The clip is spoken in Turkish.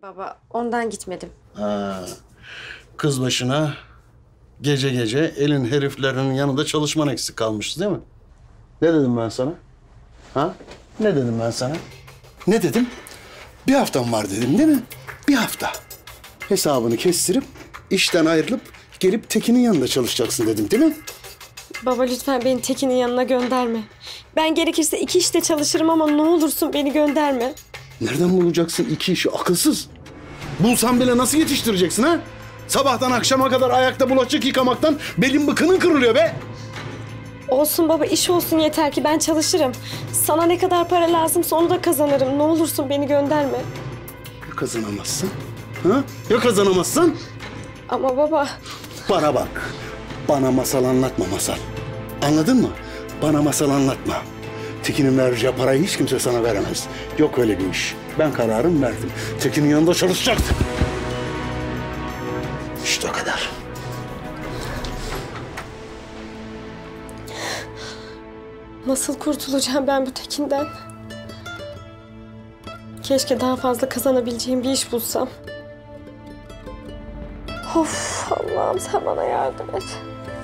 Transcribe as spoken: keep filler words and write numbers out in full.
Baba, ondan gitmedim. Ha, kız başına gece gece elin heriflerinin yanında çalışman eksik kalmıştı değil mi? Ne dedim ben sana? Ha? Ne dedim ben sana? Ne dedim? Bir haftam var dedim değil mi? Bir hafta. Hesabını kestirip işten ayrılıp gelip Tekin'in yanında çalışacaksın dedim değil mi? Baba lütfen beni Tekin'in yanına gönderme. Ben gerekirse iki işte çalışırım ama ne olursun beni gönderme. Nereden bulacaksın iki işi akılsız? Bulsan bile nasıl yetiştireceksin ha? Sabahtan akşama kadar ayakta bulaşık yıkamaktan belin bıkının kırılıyor be. Olsun baba, iş olsun yeter ki ben çalışırım. Sana ne kadar para lazımsa onu da kazanırım. Ne olursun beni gönderme. Ya kazanamazsın? Ha? Ya kazanamazsın? Ama baba... Bana bak. Bana masal anlatma masal. Anladın mı? Bana masal anlatma. Tekin'in vereceği parayı hiç kimse sana veremez. Yok öyle bir iş. Ben kararımı verdim. Tekin'in yanında çalışacaksın. İşte o kadar. Nasıl kurtulacağım ben bu Tekin'den? Keşke daha fazla kazanabileceğim bir iş bulsam. Of Allah'ım, sen bana yardım et.